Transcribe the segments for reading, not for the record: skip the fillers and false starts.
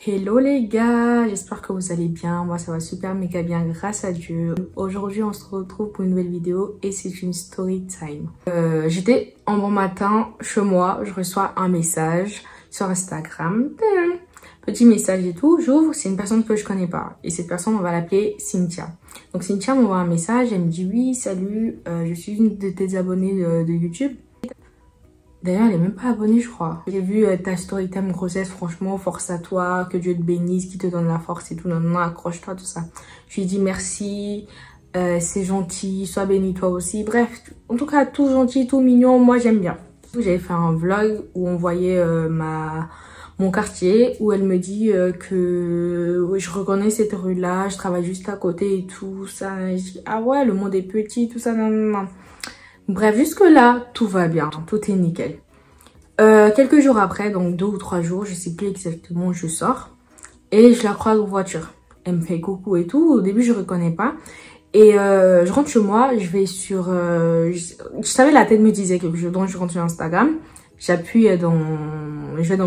Hello les gars, j'espère que vous allez bien. Moi ça va super méga bien grâce à Dieu. Aujourd'hui on se retrouve pour une nouvelle vidéo et c'est une story time. J'étais en bon matin chez moi, je reçois un message sur Instagram. Petit message et tout, j'ouvre, c'est une personne que je connais pas. Et cette personne on va l'appeler Cynthia. Donc Cynthia m'envoie un message, elle me dit oui salut, je suis une de tes abonnées de YouTube. D'ailleurs, elle est même pas abonnée, je crois. J'ai vu ta story time grossesse, franchement, force à toi, que Dieu te bénisse, qu'il te donne la force et tout, non, non, accroche-toi, tout ça. Je lui dis merci, c'est gentil, sois béni toi aussi. Bref, en tout cas, tout gentil, tout mignon, moi j'aime bien. J'avais fait un vlog où on voyait mon quartier, où elle me dit que oui, je reconnais cette rue-là, je travaille juste à côté et tout ça. Je dis, ah ouais, le monde est petit, tout ça, non, non, non. Bref, jusque-là, tout va bien, tout est nickel. Quelques jours après, donc 2 ou 3 jours, je sais plus exactement, je sors. Et je la croise en voiture. Elle me fait coucou et tout. Au début, je reconnais pas. Et je rentre chez moi, je vais sur... je savais, la tête me disait quelque chose, donc je rentre sur Instagram. J'appuie je vais dans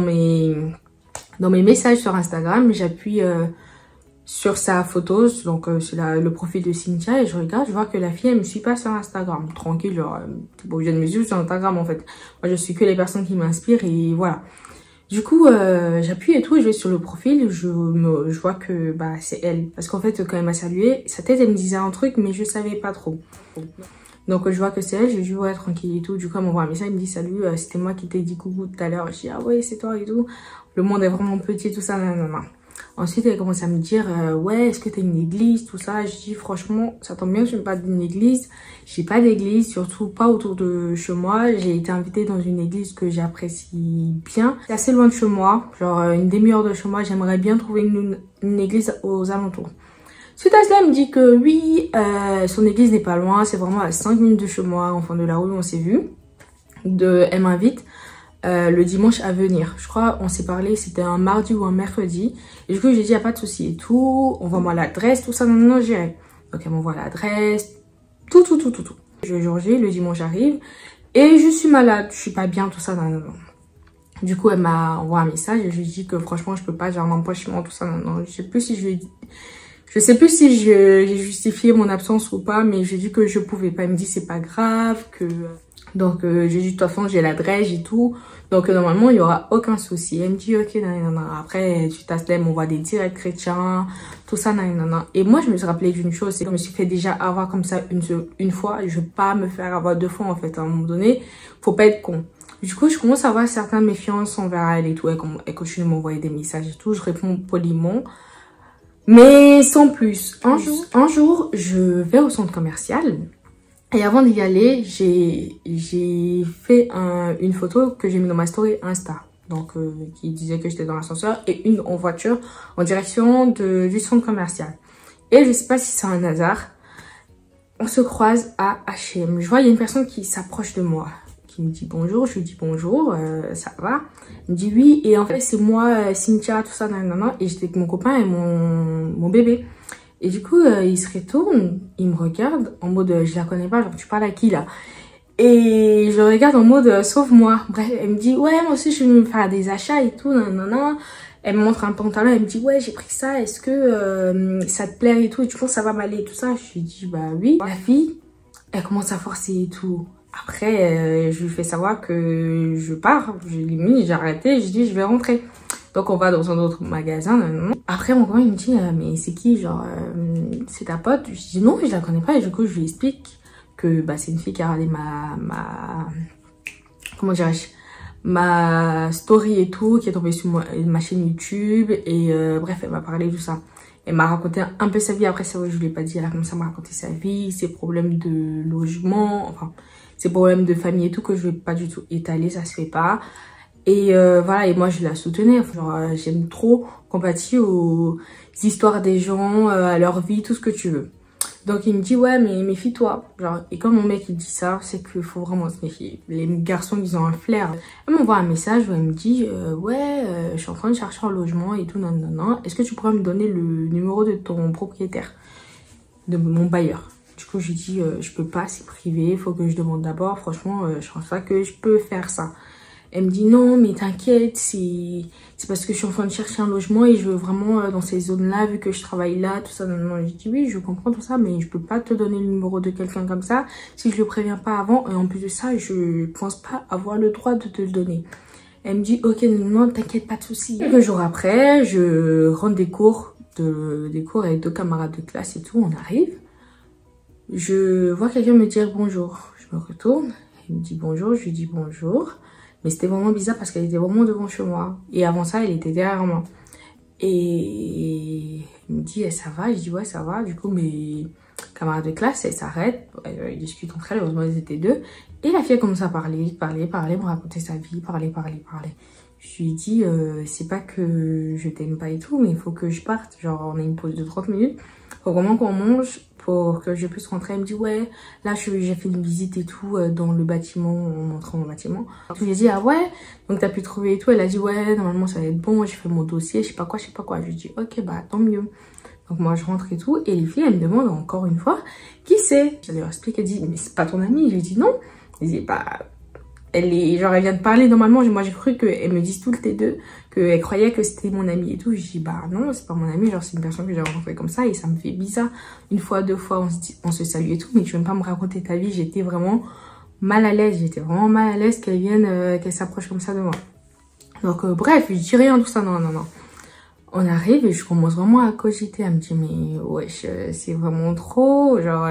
mes messages sur Instagram, j'appuie... sur sa photo, donc c'est le profil de Cynthia, et je regarde, je vois que la fille elle me suit pas sur Instagram, tranquille, genre t'es pas obligé de me suivre sur Instagram en fait, moi je suis que les personnes qui m'inspirent et voilà. Du coup j'appuie et tout, je vais sur le profil, je vois que bah c'est elle, parce qu'en fait quand elle m'a salué, sa tête elle me disait un truc mais je savais pas trop. Donc je vois que c'est elle, je dis ouais tranquille et tout, du coup elle m'envoie un message, elle me dit salut, c'était moi qui t'ai dit coucou tout à l'heure, je dis ah ouais c'est toi et tout, le monde est vraiment petit, tout ça, non. Ensuite, elle commence à me dire, ouais, est-ce que t'as une église, tout ça. Je dis, franchement, ça tombe bien que je ne me parle d'une église. J'ai pas d'église, surtout pas autour de chez moi. J'ai été invitée dans une église que j'apprécie bien. C'est assez loin de chez moi, genre une demi-heure de chez moi. J'aimerais bien trouver une église aux alentours. Suite à cela, elle me dit que oui, son église n'est pas loin. C'est vraiment à 5 minutes de chez moi, en fond de la rue où on s'est vu. Elle m'invite. Le dimanche à venir. Je crois on s'est parlé, c'était un mardi ou un mercredi. Et du coup, j'ai dit, y a pas de souci et tout. Envoie-moi l'adresse, tout ça. Non, j'irai. Donc, elle m'envoie l'adresse. Tout. Je jour J, le dimanche arrive. Et je suis malade. Je suis pas bien, tout ça. Non. Du coup, elle m'a envoyé un message et je lui dis que franchement, je peux pas, j'ai un empêchement, tout ça. Non. Je sais plus si j'ai justifié mon absence ou pas, mais j'ai dit que je pouvais pas. Elle me dit, c'est pas grave, que... Donc, j'ai dit, de toute façon, j'ai l'adresse et tout. Donc, normalement, il y aura aucun souci. Elle me dit, ok, non. Après, tu t'assèmes, on voit des directs chrétiens, tout ça, non. Et moi, je me suis rappelé d'une chose, c'est que je me suis fait déjà avoir comme ça une fois. Je veux pas me faire avoir 2 fois, en fait. À un moment donné, faut pas être con. Du coup, je commence à avoir certaines méfiances envers elle et tout. Elle continue de m'envoyer des messages et tout. Je réponds poliment. Mais sans plus. Un jour, je vais au centre commercial. Et avant d'y aller, j'ai fait une photo que j'ai mis dans ma story Insta. Donc, qui disait que j'étais dans l'ascenseur et une en voiture en direction du centre commercial. Et je sais pas si c'est un hasard. On se croise à H&M. Je vois, il y a une personne qui s'approche de moi, qui me dit bonjour. Je lui dis bonjour, ça va? Il me dit oui. Et en fait, c'est moi, Cynthia, tout ça, non. Et j'étais avec mon copain et mon bébé. Et du coup, il se retourne, il me regarde en mode je la connais pas, genre tu parles à qui là? Et je le regarde en mode sauve-moi. Bref, elle me dit ouais, moi aussi je vais me faire des achats et tout, non. Elle me montre un pantalon, elle me dit ouais, j'ai pris ça, est-ce que ça te plaît et tout, et tu penses que ça va m'aller et tout ça? Je lui dis bah oui. La fille, elle commence à forcer et tout. Après, je lui fais savoir que je pars, j'ai arrêté, je dis je vais rentrer. Donc, on va dans un autre magasin. Après, mon copain, il me dit, mais c'est qui? Genre, c'est ta pote? Je dis, non, je la connais pas. Et du coup, je lui explique que bah, c'est une fille qui a regardé comment dirais-je? Ma story et tout, qui est tombée sur ma chaîne YouTube. Et bref, elle m'a parlé de tout ça. Elle m'a raconté un peu sa vie. Après, c'est vrai, je ne l'ai pas dit. Elle a commencé à me raconter sa vie, ses problèmes de logement, enfin, ses problèmes de famille et tout, que je ne vais pas du tout étaler, ça se fait pas. Et voilà, et moi je la soutenais, genre j'aime trop compatir aux histoires des gens, à leur vie, tout ce que tu veux. Donc il me dit ouais mais méfie-toi, genre, et quand mon mec il dit ça, c'est qu'il faut vraiment se méfier. Les garçons ils ont un flair. Elle m'envoie un message où elle me dit ouais je suis en train de chercher un logement et tout, non. Est-ce que tu pourrais me donner le numéro de ton propriétaire, de mon bailleur? Du coup je lui dis je peux pas, c'est privé, il faut que je demande d'abord, franchement je pense pas que je peux faire ça. Elle me dit non mais t'inquiète, c'est parce que je suis en train de chercher un logement et je veux vraiment dans ces zones-là, vu que je travaille là, tout ça. Non, j'ai dit oui, je comprends tout ça, mais je peux pas te donner le numéro de quelqu'un comme ça si je le préviens pas avant. Et en plus de ça, je pense pas avoir le droit de te le donner. Elle me dit ok, non, t'inquiète, pas de souci. Quelques jours après, je rentre des cours avec 2 camarades de classe et tout, on arrive. Je vois quelqu'un me dire bonjour. Je me retourne, elle me dit bonjour, je lui dis bonjour. Mais c'était vraiment bizarre parce qu'elle était vraiment devant chez moi. Et avant ça, elle était derrière moi. Et elle me dit, ça va? Je dis, ouais, ça va. Du coup, mes camarades de classe, elles s'arrêtent. Elles discutent entre elles. Heureusement, elles étaient 2. Et la fille, elle commence à parler, me raconter sa vie, parler. Je lui dis, c'est pas que je t'aime pas et tout, mais il faut que je parte. Genre, on a une pause de 30 minutes. Faut vraiment qu'on mange pour que je puisse rentrer. Elle me dit, ouais, là, j'ai fait une visite et tout dans le bâtiment, en entrant dans le bâtiment. Je lui ai dit, ah ouais, donc t'as pu trouver et tout. Elle a dit, ouais, normalement, ça va être bon. J'ai fait mon dossier, je sais pas quoi. Je lui dis, ok, bah, tant mieux. Donc, moi, je rentre et tout. Et les filles, elles me demandent encore une fois, qui c'est? Je leur explique, elle dit, mais c'est pas ton amie. Je lui dis, non. Elle dit, bah, elle vient de parler normalement. Moi, j'ai cru qu'elles me disent toutes les deux qu'elles croyaient que c'était mon amie et tout. Je dis, bah non, c'est pas mon amie. Genre, c'est une personne que j'ai rencontrée comme ça et ça me fait bizarre. Une fois, 2 fois, on se salue et tout. Mais tu veux pas me raconter ta vie. J'étais vraiment mal à l'aise. Qu'elle vienne, qu'elle s'approche comme ça de moi. Donc, bref, je dis rien, tout ça. Non. On arrive et je commence vraiment à cogiter. Elle me dit, mais wesh, c'est vraiment trop. Genre,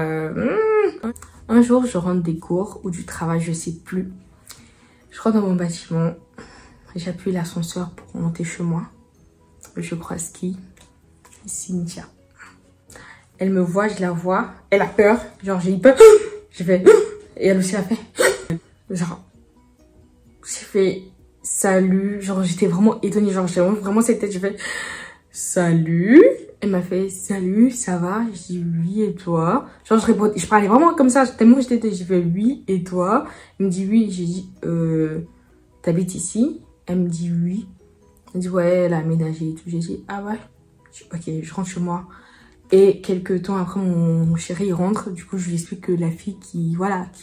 Un jour, je rentre des cours ou du travail, je sais plus. Je rentre dans mon bâtiment, j'appuie l'ascenseur pour monter chez moi. Je croise qui? Cynthia. Elle me voit, je la vois. Elle a peur. Genre, j'ai eu peur. Je fais... Et elle aussi a fait... Genre, j'ai fait... Salut. Genre, j'étais vraiment étonnée. Genre, j'ai vraiment cette tête. J'ai fait... Salut. Elle m'a fait, salut, ça va? Je dis oui, et toi? Genre, je parlais vraiment comme ça, tellement j'étais, j'ai fait oui, et toi? Elle me dit oui, j'ai dit, t'habites ici? Elle me dit oui. Elle dit ouais, elle a aménagé et tout. J'ai dit, ah ouais? Ok, je rentre chez moi. Et quelques temps après, mon chéri, il rentre. Du coup, je lui explique que la fille qui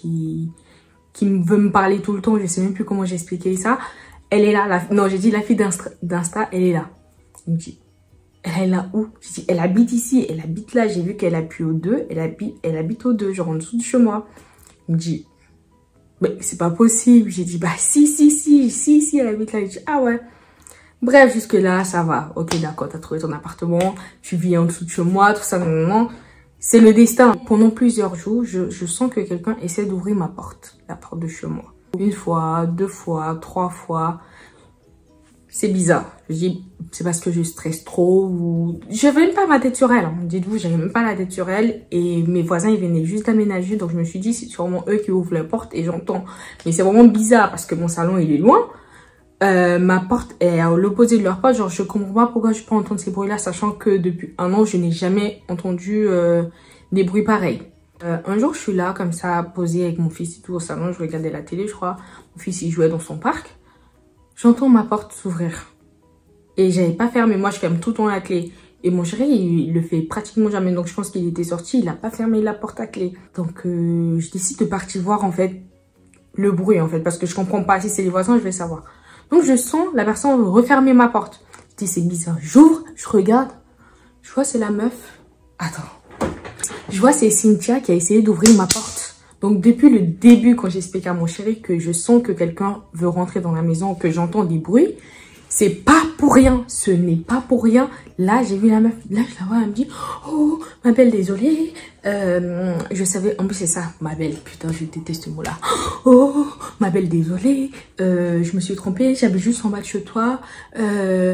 veut me parler tout le temps, je sais même plus comment j'ai expliqué ça. Elle est là, non, j'ai dit la fille d'Insta, elle est là. Il me dit, elle est là où? Je dis, elle habite ici, elle habite là. J'ai vu qu'elle appuie au 2, elle habite au 2, genre en dessous de chez moi. Il me dit, mais c'est pas possible. J'ai dit, bah si, elle habite là. Il dit, ah ouais. Bref, jusque là, ça va. Ok, d'accord, t'as trouvé ton appartement, tu vis en dessous de chez moi, tout ça, non. C'est le destin. Pendant plusieurs jours, je sens que quelqu'un essaie d'ouvrir ma porte, la porte de chez moi. 1 fois, 2 fois, 3 fois. C'est bizarre. Je dis, c'est parce que je stresse trop ou... J'avais même pas ma tête sur elle. Hein. Dites-vous, j'avais même pas la tête sur elle. Et mes voisins, ils venaient juste d'aménager. Donc, je me suis dit, c'est sûrement eux qui ouvrent la porte et j'entends. Mais c'est vraiment bizarre parce que mon salon, il est loin. Ma porte est à l'opposé de leur porte. Genre, je comprends pas pourquoi je peux entendre ces bruits-là, sachant que depuis 1 an, je n'ai jamais entendu des bruits pareils. Un jour, je suis là, comme ça, posée avec mon fils et tout au salon. Je regardais la télé, je crois. Mon fils, il jouait dans son parc. J'entends ma porte s'ouvrir. Et j'avais pas fermé. Moi, je ferme tout le temps la clé. Et mon chéri, il le fait pratiquement jamais. Donc, je pense qu'il était sorti. Il a pas fermé la porte à clé. Donc, je décide de partir voir, en fait, le bruit, en fait. Parce que je comprends pas. Si c'est les voisins, je vais savoir. Donc, je sens la personne refermer ma porte. Je dis, c'est bizarre. J'ouvre, je regarde. Je vois, c'est la meuf. Attends. Je vois, c'est Cynthia qui a essayé d'ouvrir ma porte. Donc, depuis le début, quand j'explique à mon chéri que je sens que quelqu'un veut rentrer dans la maison, que j'entends des bruits, c'est pas pour rien. Ce n'est pas pour rien. Là, j'ai vu la meuf. Là, je la vois, elle me dit, oh, ma belle, désolée. Je savais, en plus, c'est ça, ma belle. Putain, je déteste ce mot-là. Oh, ma belle, désolée. Je me suis trompée. J'avais juste en bas de chez toi. J'ai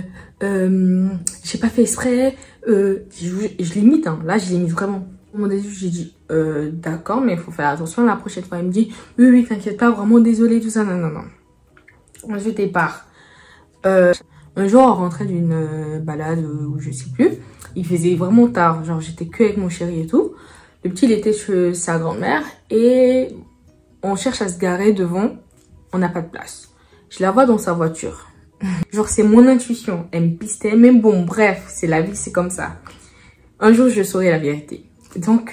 pas fait exprès. Je l'imite, hein. Là, je l'imite vraiment. Au moment début, j'ai dit, d'accord, mais il faut faire attention la prochaine fois. Il me dit, oui, t'inquiète pas, vraiment désolé, tout ça, non. Je départ. Un jour, on rentrait d'une balade où je sais plus. Il faisait vraiment tard, genre j'étais que avec mon chéri et tout. Le petit, il était chez sa grand-mère et on cherche à se garer devant. On n'a pas de place. Je la vois dans sa voiture. Genre, c'est mon intuition. Elle me pistait, mais bon, bref, c'est la vie, c'est comme ça. Un jour, je saurai la vérité. Donc,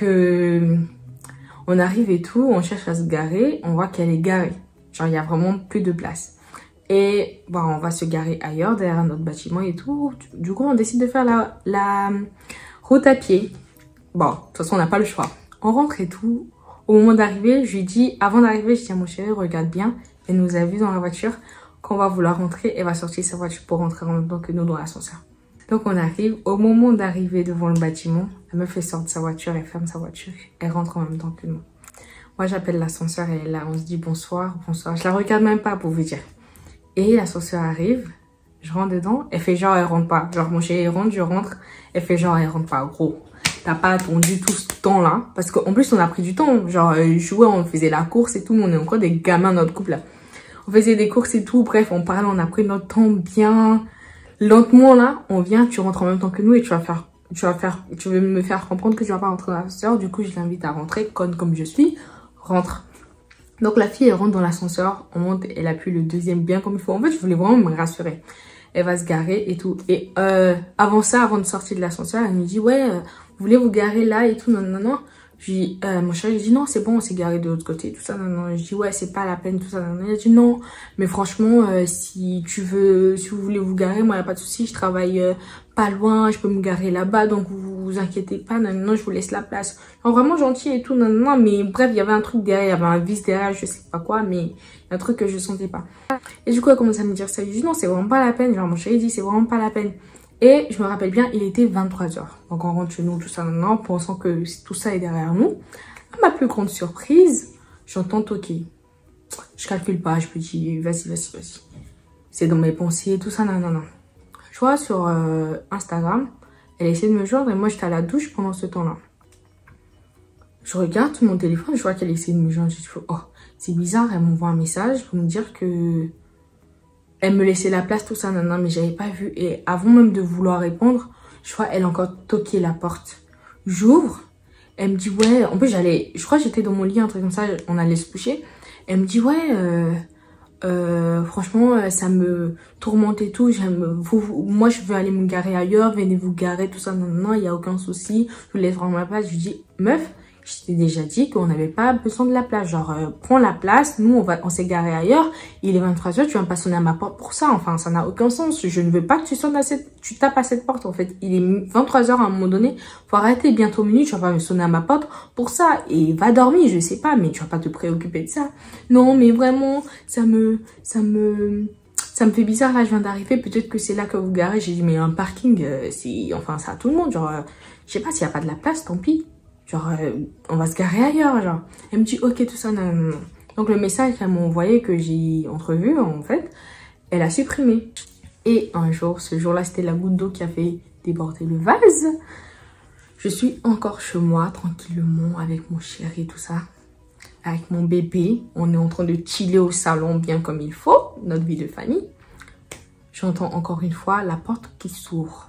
on arrive et tout, on cherche à se garer, on voit qu'elle est garée. Genre, il y a vraiment plus de place. Et bon, on va se garer ailleurs, derrière notre bâtiment et tout. Du coup, on décide de faire la route à pied. Bon, de toute façon, on n'a pas le choix. On rentre et tout. Au moment d'arriver, je lui dis, avant d'arriver, je dis à mon chéri, regarde bien. Elle nous a vu dans la voiture. Quand on va vouloir rentrer, elle va sortir sa voiture pour rentrer en même temps que nous dans l'ascenseur. Donc, on arrive. Au moment d'arriver devant le bâtiment, elle me fait sortir sa voiture, elle ferme sa voiture. Elle rentre en même temps que nous. Moi, j'appelle l'ascenseur et là, on se dit bonsoir, bonsoir. Je la regarde même pas pour vous dire. Et l'ascenseur arrive, je rentre dedans, elle fait genre elle rentre pas. Genre mon chéri rentre, je rentre, elle fait genre elle rentre pas. Gros, t'as pas attendu tout ce temps-là. Parce qu'en plus on a pris du temps. Genre jouer, on faisait la course et tout, mais on est encore des gamins notre couple là. On faisait des courses et tout, bref, on parlait, on a pris notre temps bien. Lentement là, on vient, tu rentres en même temps que nous et tu veux me faire comprendre que tu vas pas rentrer dans l'ascenseur. Du coup, je l'invite à rentrer, conne comme je suis, rentre. Donc la fille elle rentre dans l'ascenseur, on monte, elle appuie le deuxième bien comme il faut. En fait je voulais vraiment me rassurer. Elle va se garer et tout. Et avant ça, avant de sortir de l'ascenseur, elle me dit ouais, vous voulez vous garer là et tout, non non non. Je dis, mon chéri, je dis non, c'est bon, on s'est garé de l'autre côté, tout ça, non, non. Je dis, ouais, c'est pas la peine, tout ça, non, non. Elle dit, non, mais franchement, si vous voulez vous garer, moi, y a pas de souci, je travaille pas loin, je peux me garer là-bas, donc vous inquiétez pas, non, non, je vous laisse la place. Alors, vraiment gentil et tout, non, non, non, mais bref, il y avait un truc derrière, il y avait un vice derrière, je sais pas quoi, mais il y a un truc que je sentais pas. Et du coup, elle commence à me dire ça, je dis, non, c'est vraiment pas la peine, genre, mon chéri dit, c'est vraiment pas la peine. Et je me rappelle bien, il était 23 h. Donc on rentre chez nous, tout ça, maintenant, pensant que tout ça est derrière nous. À ma plus grande surprise, j'entends toquer. Je calcule pas, je me dis, vas-y, vas-y, vas-y. C'est dans mes pensées, tout ça, non, non, non. Je vois sur Instagram, elle essaie de me joindre et moi j'étais à la douche pendant ce temps-là. Je regarde mon téléphone, je vois qu'elle essaie de me joindre. Je dis, oh, c'est bizarre, elle m'envoie un message pour me dire que... Elle me laissait la place, tout ça, non, non, mais j'avais pas vu. Et avant même de vouloir répondre, je crois elle a encore toqué la porte. J'ouvre, elle me dit, ouais, en plus je crois que j'étais dans mon lit, un truc comme ça, on allait se coucher. Elle me dit, ouais, franchement, ça me tourmente et tout. Moi, je veux aller me garer ailleurs, venez vous garer, tout ça, non, non, il n'y a aucun souci. Je vous laisse vraiment ma place. Je lui dis, meuf, je t'ai déjà dit qu'on n'avait pas besoin de la place. Genre, prends la place, nous, on s'est garé ailleurs. Il est 23 h, tu vas pas sonner à ma porte pour ça. Enfin, ça n'a aucun sens. Je ne veux pas que tu tapes à cette porte, en fait. Il est 23 h à un moment donné. Faut arrêter, bientôt minuit, tu vas pas me sonner à ma porte pour ça. Et va dormir, je sais pas, mais tu vas pas te préoccuper de ça. Non, mais vraiment, ça me fait bizarre, là, je viens d'arriver. Peut-être que c'est là que vous garez. J'ai dit, mais un parking, enfin, ça à tout le monde. Genre, je sais pas, s'il y a pas de la place, tant pis. Genre, on va se garer ailleurs, genre. Elle me dit, ok, tout ça, non, non, non. Donc, le message qu'elle m'a envoyé, que j'ai entrevu, en fait, elle a supprimé. Et un jour, ce jour-là, c'était la goutte d'eau qui a fait déborder le vase. Je suis encore chez moi, tranquillement, avec mon chéri, tout ça. Avec mon bébé. On est en train de chiller au salon, bien comme il faut. Notre vie de famille. J'entends encore une fois la porte qui s'ouvre.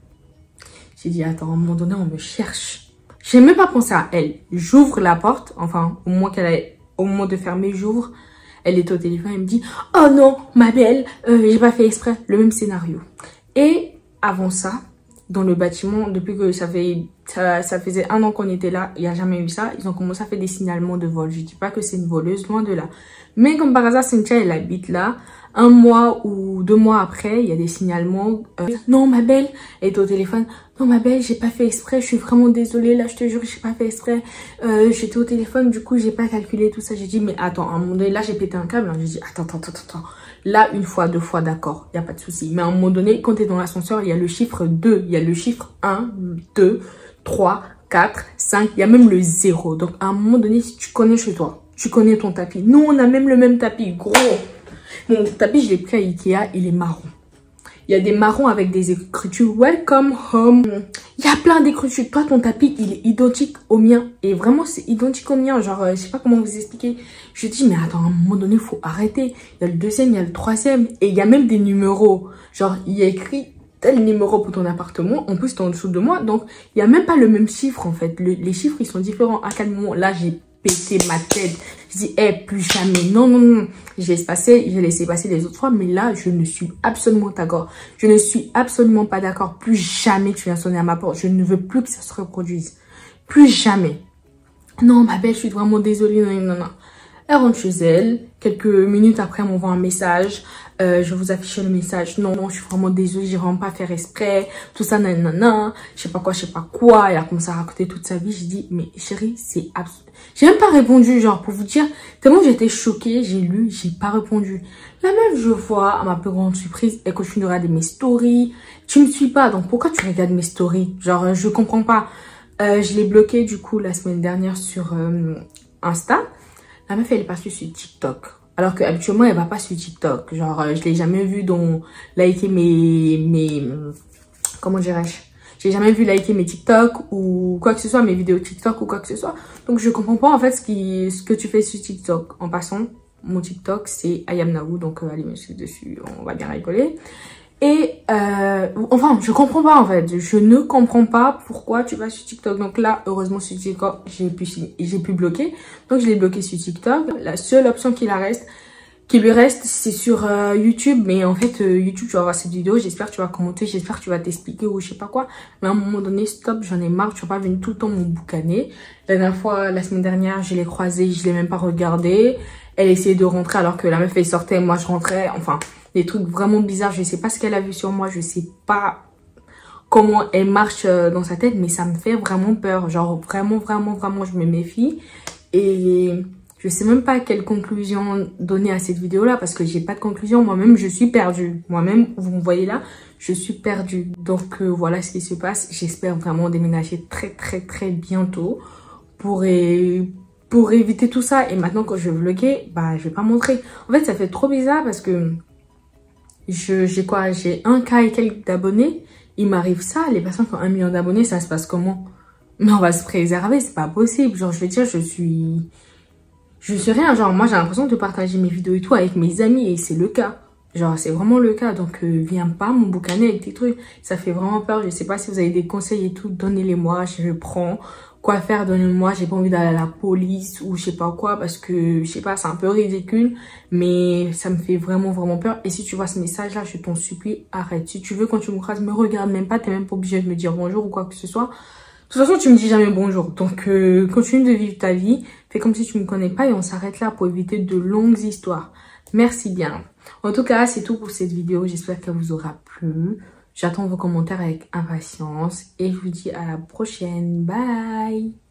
J'ai dit, attends, à un moment donné, on me cherche. J'ai même pas pensé à elle. J'ouvre la porte, enfin, au moment de fermer, j'ouvre. Elle est au téléphone, elle me dit, oh non, ma belle, j'ai pas fait exprès. Le même scénario. Et avant ça, dans le bâtiment, depuis que ça faisait 1 an qu'on était là, il n'y a jamais eu ça. Ils ont commencé à faire des signalements de vol. Je dis pas que c'est une voleuse, loin de là. Mais comme par hasard, Cynthia, elle habite là. 1 mois ou 2 mois après, il y a des signalements. Non, ma belle, elle est au téléphone. Non, ma belle, j'ai pas fait exprès. Je suis vraiment désolée. Là, je te jure, j'ai pas fait exprès. J'étais au téléphone, du coup, j'ai pas calculé tout ça. J'ai dit, mais attends, à un moment donné, là, j'ai pété un câble. Hein. J'ai dit, attends. Là, 1 fois, 2 fois, d'accord, il n'y a pas de souci. Mais à un moment donné, quand tu es dans l'ascenseur, il y a le chiffre 2. Il y a le chiffre 1, 2, 3, 4, 5. Il y a même le 0. Donc, à un moment donné, si tu connais chez toi, tu connais ton tapis. Nous, on a même le même tapis, gros. Mon tapis, je l'ai pris à Ikea, il est marron. Il y a des marrons avec des écritures Welcome Home. Il y a plein d'écritures. Toi, ton tapis, il est identique au mien. Et vraiment, c'est identique au mien. Genre, je sais pas comment vous expliquer. Je dis, mais attends, à un moment donné, il faut arrêter. Il y a le 2e, il y a le 3e. Et il y a même des numéros. Genre, il y a écrit tel numéro pour ton appartement. En plus, t'es en dessous de moi. Donc, il n'y a même pas le même chiffre, en fait. Les chiffres, ils sont différents. À quel moment, là, j'ai pété ma tête. Je dis, plus jamais. Non, non, non. J'ai laissé passer les autres fois, mais là, je ne suis absolument d'accord. Je ne suis absolument pas d'accord. Plus jamais tu viens sonner à ma porte. Je ne veux plus que ça se reproduise. Plus jamais. Non, ma belle, je suis vraiment désolée. Non, non, non. Elle rentre chez elle. Quelques minutes après, elle m'envoie un message. Je vais vous afficher le message. Non, je suis vraiment désolée, j'ai vraiment pas fait exprès. Tout ça, nanana. Je sais pas quoi, je sais pas quoi. Elle a commencé à raconter toute sa vie. J'ai dit, mais chérie, c'est absurde. J'ai même pas répondu, genre, pour vous dire, tellement j'étais choquée, j'ai lu, j'ai pas répondu. La meuf, je vois, à ma plus grande surprise, elle continue de regarder mes stories. Tu me suis pas, donc pourquoi tu regardes mes stories? Genre, je comprends pas. Je l'ai bloqué, du coup, la semaine dernière sur Insta. La meuf, elle est passée sur TikTok. Alors qu'habituellement, elle va pas sur TikTok. Genre, je l'ai jamais vu liker comment dirais-je? J'ai jamais vu liker mes TikTok ou quoi que ce soit, mes vidéos TikTok ou quoi que ce soit. Donc, je comprends pas, en fait, ce que tu fais sur TikTok. En passant, mon TikTok, c'est IamNaou. Donc, allez me suivre dessus, on va bien rigoler. Et, enfin, je comprends pas, en fait. Je ne comprends pas pourquoi tu vas sur TikTok. Donc là, heureusement, sur TikTok, j'ai pu bloquer. Donc, je l'ai bloqué sur TikTok. La seule option qui lui reste, c'est sur YouTube. Mais en fait, YouTube, tu vas voir cette vidéo. J'espère que tu vas commenter. J'espère que tu vas t'expliquer ou je sais pas quoi. Mais à un moment donné, stop, j'en ai marre. Tu vas pas venir tout le temps me boucaner. La dernière fois, la semaine dernière, je l'ai croisée. Je l'ai même pas regardée. Elle essayait de rentrer alors que la meuf, elle sortait. Moi, je rentrais. Enfin, des trucs vraiment bizarres. Je sais pas ce qu'elle a vu sur moi. Je sais pas comment elle marche dans sa tête. Mais ça me fait vraiment peur. Genre, vraiment, vraiment, vraiment, je me méfie. Et je sais même pas quelle conclusion donner à cette vidéo-là. Parce que j'ai pas de conclusion. Moi-même, je suis perdue. Moi-même, vous me voyez là, je suis perdue. Donc, voilà ce qui se passe. J'espère vraiment déménager très, très, très bientôt. Pour éviter tout ça. Et maintenant, quand je vais vlogger, bah, je vais pas montrer. En fait, ça fait trop bizarre parce que j'ai 1K et quelques d'abonnés. Il m'arrive ça. Les personnes qui ont 1 million d'abonnés, ça se passe comment? Mais on va se préserver, c'est pas possible. Genre, je veux dire, je suis rien. Genre, moi, j'ai l'impression de partager mes vidéos et tout avec mes amis. Et c'est le cas. Genre, c'est vraiment le cas. Donc, viens pas me boucaner avec tes trucs. Ça fait vraiment peur. Je sais pas si vous avez des conseils et tout. Donnez-les-moi. Je prends. Quoi faire, donnez-moi. J'ai pas envie d'aller à la police ou je sais pas quoi. Parce que, je sais pas, c'est un peu ridicule. Mais ça me fait vraiment, vraiment peur. Et si tu vois ce message-là, je t'en supplie, arrête. Si tu veux, quand tu me croises, me regarde même pas. T'es même pas obligé de me dire bonjour ou quoi que ce soit. De toute façon, tu me dis jamais bonjour. Donc, continue de vivre ta vie. Fais comme si tu me connais pas et on s'arrête là pour éviter de longues histoires. Merci bien. En tout cas, c'est tout pour cette vidéo. J'espère qu'elle vous aura plu. J'attends vos commentaires avec impatience. Et je vous dis à la prochaine. Bye!